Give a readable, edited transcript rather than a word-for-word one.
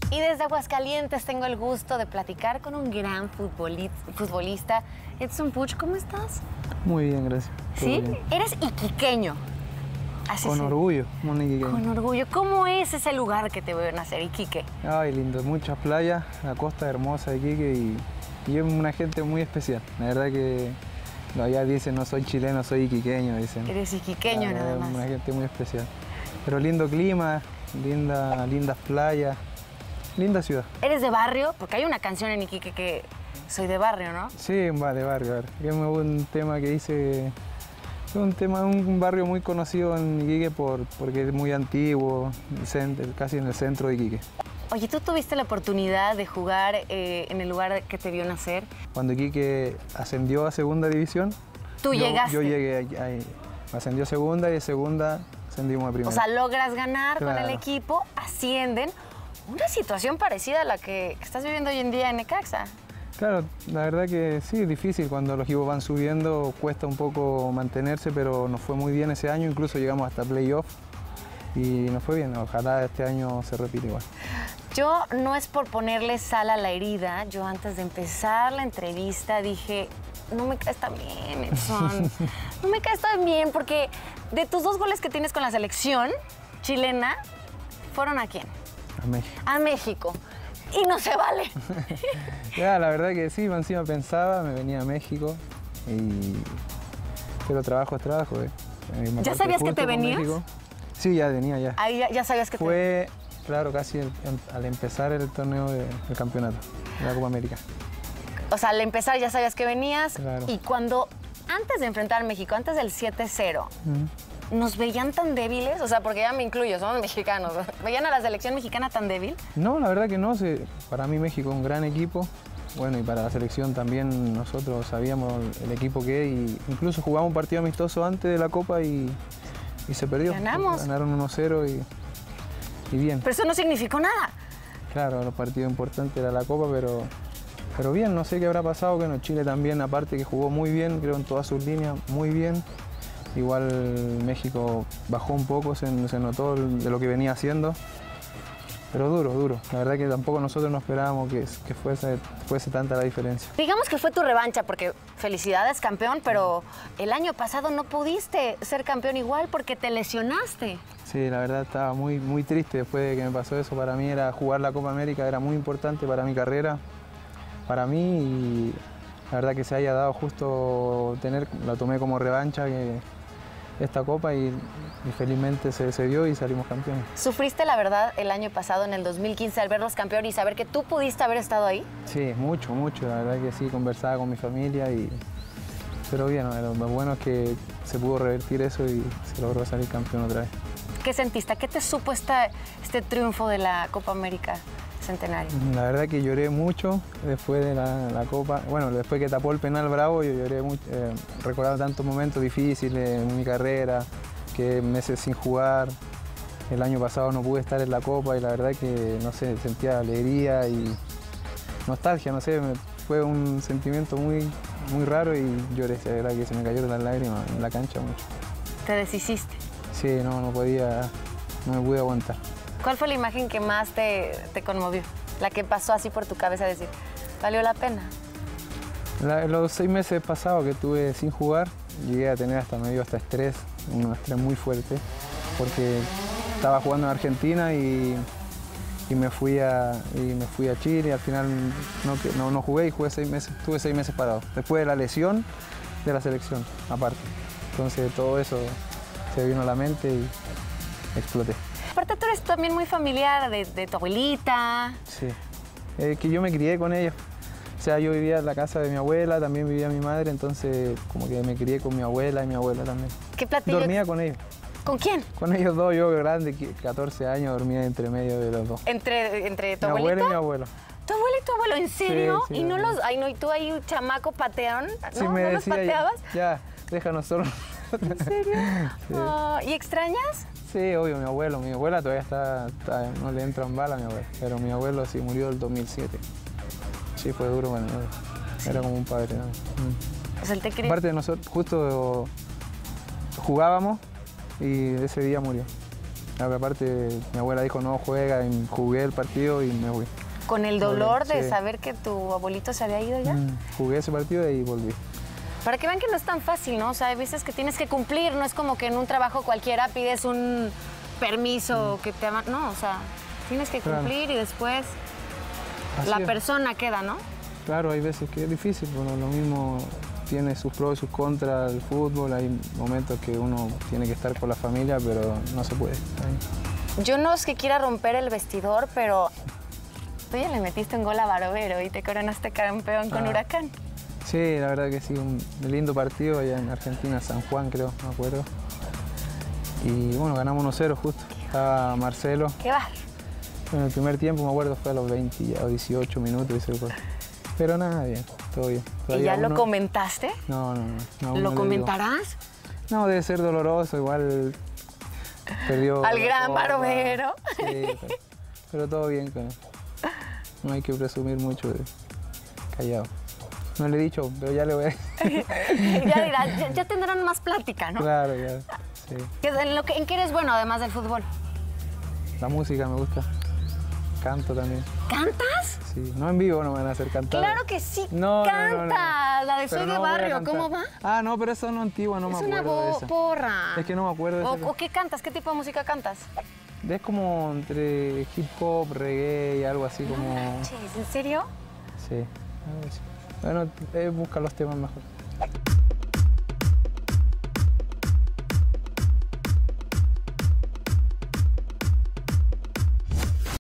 Y desde Aguascalientes tengo el gusto de platicar con un gran futbolista. Edson Puch, ¿cómo estás? Muy bien, gracias. ¿Sí? Eres iquiqueño. Así con orgullo, muy iquiqueño. Con orgullo. ¿Cómo es ese lugar que te veo nacer, Iquique? Ay, lindo, muchas playas, la costa hermosa de Iquique y es una gente muy especial. La verdad que allá dicen, no soy chileno, soy iquiqueño, dicen. Eres iquiqueño nada más. Una gente muy especial. Pero lindo clima, lindas playas, linda ciudad. ¿Eres de barrio? Porque hay una canción en Iquique que soy de barrio, ¿no? Sí, de barrio. Es un tema que hice, es un barrio muy conocido en Iquique porque es muy antiguo, casi en el centro de Iquique. Oye, ¿tú tuviste la oportunidad de jugar en el lugar que te vio nacer? Cuando Iquique ascendió a segunda división, ¿Tú llegaste? Yo llegué ahí. Ascendió a segunda y de segunda ascendimos a primera. O sea, logras ganar claro. con el equipo, ascienden. Una situación parecida a la que estás viviendo hoy en día en Necaxa. Claro, la verdad que sí, es difícil. Cuando los equipos van subiendo cuesta un poco mantenerse, pero nos fue muy bien ese año, incluso llegamos hasta playoff y nos fue bien. Ojalá este año se repita igual. Yo no es por ponerle sal a la herida, yo antes de empezar la entrevista dije, no me caes tan bien, Edson, no me caes tan bien, porque de tus 2 goles que tienes con la selección chilena, ¿fueron a quién? A México. A México. Y no se vale. Ya, la verdad que sí, encima pensaba, me venía a México, pero trabajo es trabajo. ¿Ya sabías que te venías? Sí, ya venía, ya. Ahí ya sabías que Fue, claro, casi al empezar el torneo del campeonato, de la Copa América. O sea, al empezar ya sabías que venías. Claro. Y cuando, antes de enfrentar a México, antes del 7-0, ¿nos veían tan débiles? O sea, porque ya me incluyo, somos mexicanos. ¿Veían a la selección mexicana tan débil? No, la verdad que no. Para mí México es un gran equipo. Bueno, y para la selección también nosotros sabíamos el equipo que es. Y incluso jugamos un partido amistoso antes de la Copa y se perdió. Ganamos. Ganaron 1-0 y bien. Pero eso no significó nada. Claro, los partidos importantes era la Copa, pero bien, no sé qué habrá pasado. Bueno, Chile también, aparte que jugó muy bien, creo en todas sus líneas, muy bien. Igual México bajó un poco, se notó de lo que venía haciendo, pero duro. La verdad que tampoco nosotros no esperábamos que fuese tanta la diferencia. Digamos que fue tu revancha, porque felicidades, campeón, pero el año pasado no pudiste ser campeón igual porque te lesionaste. Sí, la verdad estaba muy triste después de que me pasó eso. Para mí era jugar la Copa América, era muy importante para mi carrera, para mí, y la verdad que se haya dado justo la tomé como revancha esta Copa y felizmente se dio y salimos campeones. ¿Sufriste, la verdad, el año pasado, en el 2015, al verlos campeones y saber que tú pudiste haber estado ahí? Sí, mucho, la verdad que sí, conversaba con mi familia, pero bien, lo bueno es que se pudo revertir eso y se logró salir campeón otra vez. ¿Qué sentiste? ¿Qué te supo este triunfo de la Copa América Centenario? La verdad que lloré mucho después de la Copa. Bueno, después que tapó el penal Bravo, yo lloré mucho, recordando tantos momentos difíciles en mi carrera, que meses sin jugar. El año pasado no pude estar en la Copa y la verdad que, no sé, sentía alegría y nostalgia, no sé, fue un sentimiento muy raro y lloré, la verdad que se me cayeron las lágrimas en la cancha mucho. ¿Te deshiciste? Sí, no me pude aguantar. ¿Cuál fue la imagen que más te conmovió? La que pasó así por tu cabeza, decir, ¿valió la pena? Los 6 meses pasados que estuve sin jugar, llegué a tener me dio hasta estrés, un estrés muy fuerte, porque estaba jugando en Argentina y me fui a Chile, y al final no jugué y jugué 6 meses, estuve 6 meses parado, después de la lesión de la selección, aparte. Entonces todo eso se vino a la mente y exploté. Aparte tú eres también muy familiar de tu abuelita. Sí, que yo me crié con ella. O sea, yo vivía en la casa de mi abuela, también vivía mi madre, entonces como que me crié con mi abuela y mi abuela también. ¿Qué platillo? Dormía con ellos. ¿Con quién? Con ellos dos, yo grande, 14 años, dormía entre medio de los dos. ¿Entre tu mi abuelita? abuela y mi abuelo. ¿Tu abuela y tu abuelo? ¿En serio? Sí, ¿Y no los... Ay, no, y tú ahí un chamaco patearon? Sí, ¿No? me ¿No decía, los pateabas? Ya, déjanos solos. ¿En serio? Sí. Oh, ¿y extrañas? Sí, obvio, mi abuela todavía está, no le entran balas a mi abuela, pero mi abuelo sí murió el 2007. Sí, fue duro para mi abuelo. Sí. Era como un padre, ¿no? O sea, él te quería... Aparte de nosotros, justo jugábamos y ese día murió. Aparte, mi abuela dijo no juega, y jugué el partido y me fui. ¿Con el dolor de Sí. saber que tu abuelito se había ido ya? Jugué ese partido y volví. Para que vean que no es tan fácil, ¿no? O sea, hay veces que tienes que cumplir, no es como que en un trabajo cualquiera pides un permiso que te aman. No, o sea, tienes que Claro. cumplir y después Así la es. persona queda, ¿no? Claro, hay veces que es difícil, bueno, lo mismo tiene sus pros y sus contras el fútbol, hay momentos que uno tiene que estar con la familia, pero no se puede. Yo no es que quiera romper el vestidor, pero tú ya le metiste un gol a Barovero y te coronaste campeón con Huracán. Sí, la verdad que sí, un lindo partido allá en Argentina, San Juan creo, no me acuerdo. Y bueno, ganamos 1-0 justo. Estaba Marcelo. ¿Qué va? En el primer tiempo, me acuerdo, fue a los 20 o 18 minutos hice el gol. Pero nada, bien, todo bien. ¿Y Todavía ya lo uno- comentaste? No. aún no ¿Lo le comentarás? digo. No, debe ser doloroso, igual perdió. Al la gran copa. Barovero. Sí, pero todo bien con él. No hay que presumir mucho de callado. No le he dicho, pero ya le voy a decir. Ya dirás, ya tendrán más plática, ¿no? Claro, ya. Sí. ¿En qué eres bueno además del fútbol? La música me gusta. Canto también. ¿Cantas? Sí. No en vivo no me van a hacer cantar. Claro que sí, No, canta. La de Pero Soy de no voy a Barrio, cantar. ¿cómo va? Ah, no, pero esa no antigua, no Es me una acuerdo de esa. porra. Es que no me acuerdo de esa. ¿O qué cantas? ¿Qué tipo de música cantas? Es como entre hip hop, reggae y algo así como... Manches, ¿en serio? Sí, algo así. Bueno, busca los temas mejor.